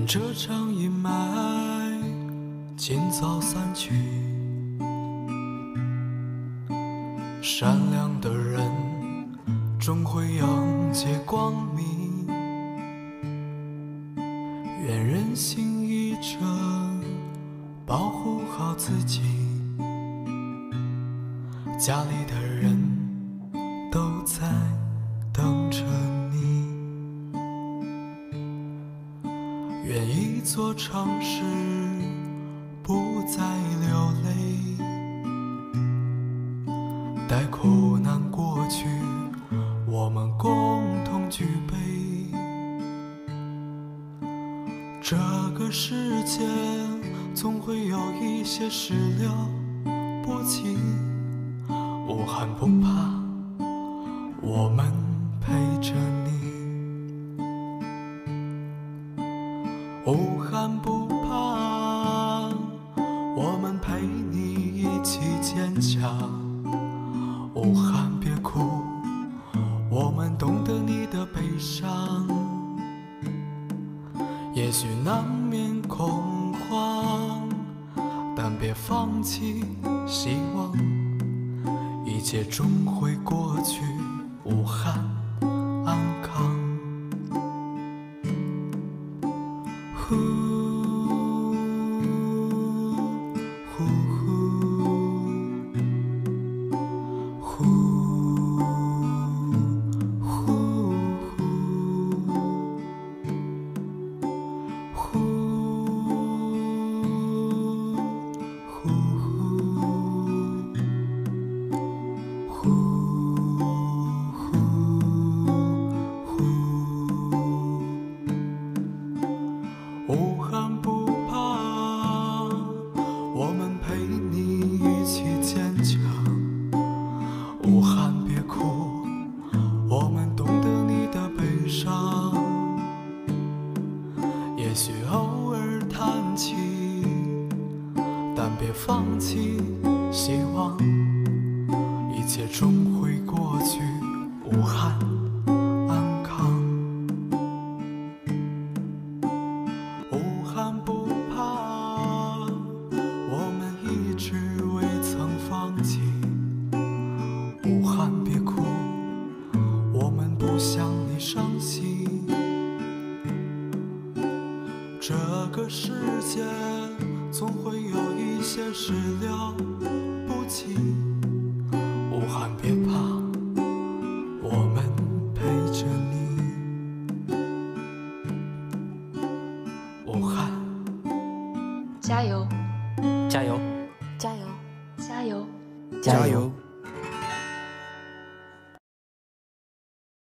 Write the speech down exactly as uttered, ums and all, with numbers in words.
这场阴霾尽早散去，善良的人终会迎接光明。愿人心一真，保护好自己，家里的人都在等着你。愿一座城市不再流泪，待苦难过去，我们共同举杯。这个世界总会有一些事了不起，武汉不怕，我们陪着你。武汉不怕，我们陪你一起坚强。武汉别哭，我们懂得你的悲伤。也许难免恐慌，但别放弃希望，一切终会过去，武汉安康。呼呼呼呼武汉不怕，我们陪你一起坚强。武汉别哭，我们懂得你的悲伤。也许偶尔叹气，但别放弃希望，一切终会过去，武汉安康。武汉不怕，我们一直未曾放弃。武汉别哭，我们不想你伤心。这个世界总会有一些事了不起，武汉别怕，我们陪着你。武汉加油！ 加油！ 加油！加油！ 加油！